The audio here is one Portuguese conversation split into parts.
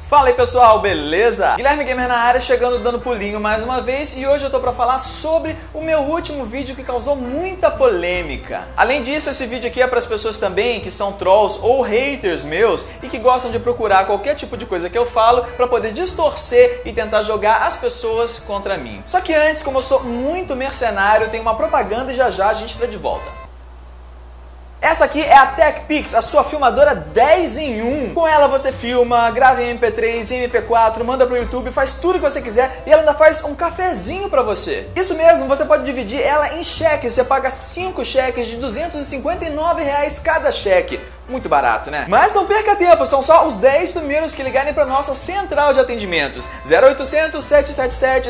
Fala aí pessoal, beleza? Guilherme Gamer na área, chegando dando pulinho mais uma vez, e hoje eu tô pra falar sobre o meu último vídeo que causou muita polêmica. Além disso, esse vídeo aqui é para as pessoas também que são trolls ou haters meus e que gostam de procurar qualquer tipo de coisa que eu falo pra poder distorcer e tentar jogar as pessoas contra mim. Só que antes, como eu sou muito mercenário, tem uma propaganda e já já a gente tá de volta. Essa aqui é a TechPix, a sua filmadora 10 em 1. Com ela você filma, grava em MP3, em MP4, manda pro YouTube, faz tudo que você quiser e ela ainda faz um cafezinho pra você. Isso mesmo, você pode dividir ela em cheques, você paga 5 cheques de R$259 cada cheque. Muito barato, né? Mas não perca tempo, são só os 10 primeiros que ligarem para nossa central de atendimentos. 0800 777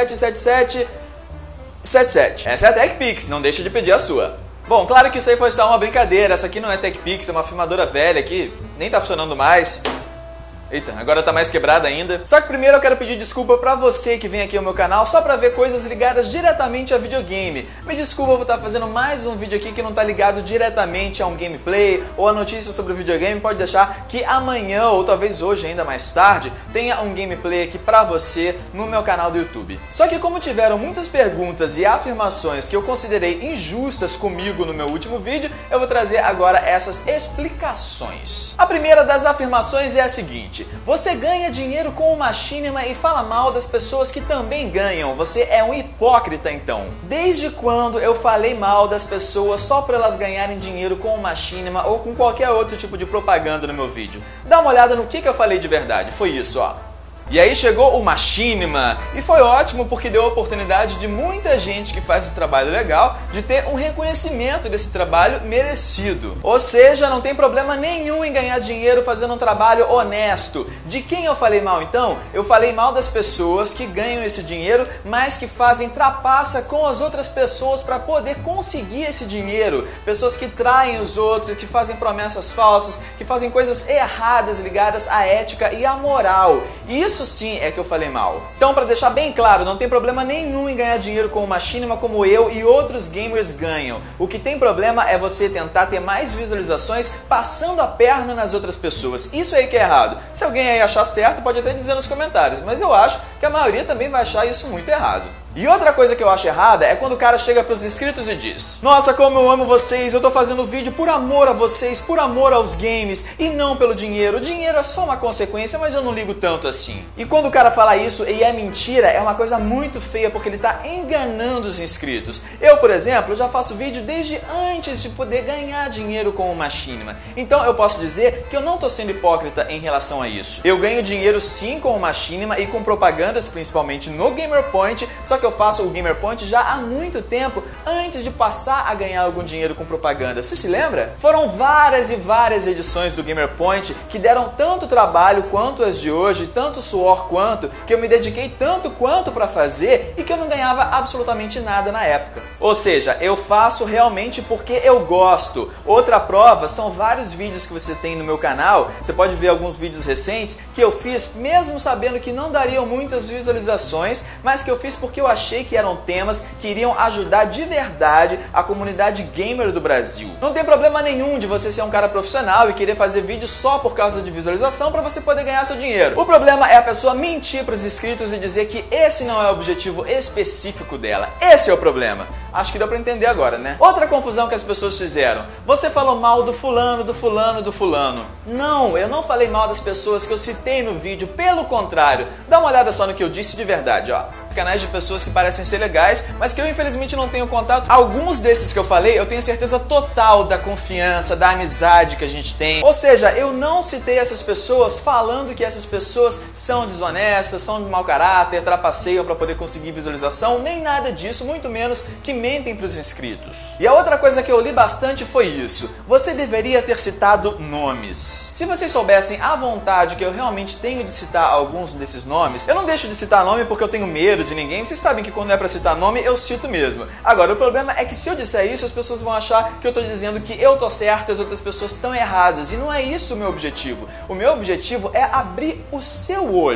7777. Essa é a TechPix, não deixa de pedir a sua. Bom, claro que isso aí foi só uma brincadeira, essa aqui não é TechPix, é uma filmadora velha que nem tá funcionando mais. Eita, agora tá mais quebrada ainda. Só que primeiro eu quero pedir desculpa pra você que vem aqui ao meu canal só pra ver coisas ligadas diretamente a videogame. Me desculpa por estar fazendo mais um vídeo aqui que não tá ligado diretamente a um gameplay ou a notícia sobre o videogame. Pode deixar que amanhã, ou talvez hoje ainda mais tarde, tenha um gameplay aqui pra você no meu canal do YouTube. Só que como tiveram muitas perguntas e afirmações que eu considerei injustas comigo no meu último vídeo, eu vou trazer agora essas explicações. A primeira das afirmações é a seguinte: você ganha dinheiro com o machinima e fala mal das pessoas que também ganham. Você é um hipócrita então. Desde quando eu falei mal das pessoas só para elas ganharem dinheiro com o machinima ou com qualquer outro tipo de propaganda no meu vídeo? Dá uma olhada no que eu falei de verdade. Foi isso, ó. E aí chegou o machinima, e foi ótimo porque deu a oportunidade de muita gente que faz um trabalho legal de ter um reconhecimento desse trabalho merecido. Ou seja, não tem problema nenhum em ganhar dinheiro fazendo um trabalho honesto. De quem eu falei mal então? Eu falei mal das pessoas que ganham esse dinheiro, mas que fazem trapaça com as outras pessoas para poder conseguir esse dinheiro. Pessoas que traem os outros, que fazem promessas falsas, que fazem coisas erradas ligadas à ética e à moral. Isso sim é que eu falei mal. Então, para deixar bem claro, não tem problema nenhum em ganhar dinheiro com o machinima como eu e outros gamers ganham. O que tem problema é você tentar ter mais visualizações passando a perna nas outras pessoas. Isso aí que é errado. Se alguém aí achar certo, pode até dizer nos comentários, mas eu acho que a maioria também vai achar isso muito errado. E outra coisa que eu acho errada é quando o cara chega pros inscritos e diz: nossa, como eu amo vocês, eu tô fazendo vídeo por amor a vocês, por amor aos games e não pelo dinheiro. O dinheiro é só uma consequência, mas eu não ligo tanto assim. E quando o cara fala isso e é mentira, é uma coisa muito feia porque ele tá enganando os inscritos. Eu, por exemplo, já faço vídeo desde antes de poder ganhar dinheiro com o machinima. Então eu posso dizer que eu não tô sendo hipócrita em relação a isso. Eu ganho dinheiro sim com o machinima e com propagandas, principalmente no GamerPoint, só que eu faço o GamerPoint já há muito tempo antes de passar a ganhar algum dinheiro com propaganda. Você se lembra? Foram várias e várias edições do GamerPoint que deram tanto trabalho quanto as de hoje, tanto suor quanto, que eu me dediquei tanto quanto para fazer e que eu não ganhava absolutamente nada na época. Ou seja, eu faço realmente porque eu gosto. Outra prova são vários vídeos que você tem no meu canal. Você pode ver alguns vídeos recentes que eu fiz mesmo sabendo que não dariam muitas visualizações, mas que eu fiz porque eu achei que eram temas que iriam ajudar de verdade a comunidade gamer do Brasil. Não tem problema nenhum de você ser um cara profissional e querer fazer vídeo só por causa de visualização para você poder ganhar seu dinheiro. O problema é a pessoa mentir para os inscritos e dizer que esse não é o objetivo específico dela. Esse é o problema. Acho que deu pra entender agora, né? Outra confusão que as pessoas fizeram: você falou mal do fulano, do fulano, do fulano. Não, eu não falei mal das pessoas que eu citei no vídeo, pelo contrário. Dá uma olhada só no que eu disse de verdade, ó. Canais de pessoas que parecem ser legais, mas que eu infelizmente não tenho contato. Alguns desses que eu falei, eu tenho certeza total da confiança, da amizade que a gente tem. Ou seja, eu não citei essas pessoas falando que essas pessoas são desonestas, são de mau caráter, trapaceiam para poder conseguir visualização, nem nada disso, muito menos que mentem para os inscritos. E a outra coisa que eu li bastante foi isso: você deveria ter citado nomes. Se vocês soubessem a vontade que eu realmente tenho de citar alguns desses nomes, eu não deixo de citar nome porque eu tenho medo de ninguém. Vocês sabem que quando é pra citar nome, eu cito mesmo. Agora, o problema é que se eu disser isso, as pessoas vão achar que eu tô dizendo que eu tô certo e as outras pessoas estão erradas. E não é isso o meu objetivo. O meu objetivo é abrir o seu olho.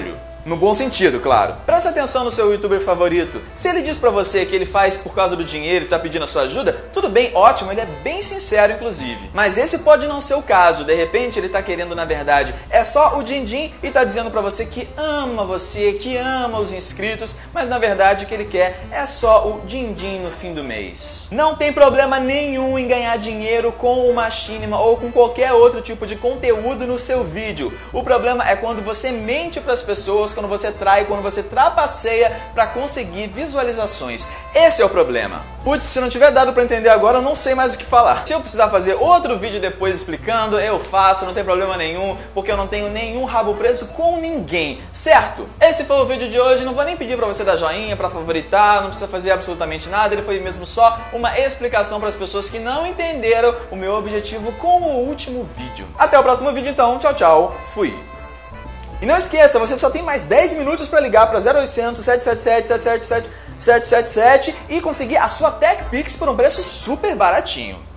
No bom sentido, claro. Preste atenção no seu youtuber favorito. Se ele diz pra você que ele faz por causa do dinheiro e tá pedindo a sua ajuda, tudo bem, ótimo, ele é bem sincero inclusive. Mas esse pode não ser o caso. De repente ele tá querendo, na verdade, é só o din-din e tá dizendo pra você, que ama os inscritos, mas na verdade o que ele quer é só o din-din no fim do mês. Não tem problema nenhum em ganhar dinheiro com o Machinima ou com qualquer outro tipo de conteúdo no seu vídeo. O problema é quando você mente pras pessoas, quando você trai, quando você trapaceia para conseguir visualizações. Esse é o problema. Putz, se não tiver dado para entender agora, eu não sei mais o que falar. Se eu precisar fazer outro vídeo depois explicando, eu faço, não tem problema nenhum, porque eu não tenho nenhum rabo preso com ninguém, certo? Esse foi o vídeo de hoje, não vou nem pedir para você dar joinha, para favoritar, não precisa fazer absolutamente nada, ele foi mesmo só uma explicação para as pessoas que não entenderam o meu objetivo com o último vídeo. Até o próximo vídeo então, tchau, tchau, fui! E não esqueça, você só tem mais 10 minutos para ligar para 0800 777 777 777 e conseguir a sua TechPix por um preço super baratinho.